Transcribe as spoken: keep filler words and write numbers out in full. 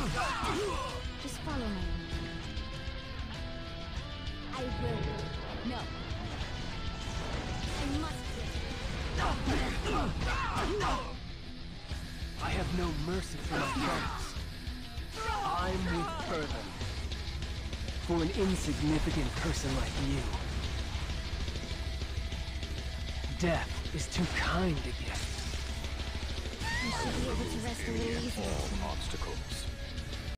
Just follow me. I will. No. I must quit. I have no mercy for my foes. I'm with pavel. For an insignificant person like you, death is too kind a gift. I should be able to rest a little easier. All obstacles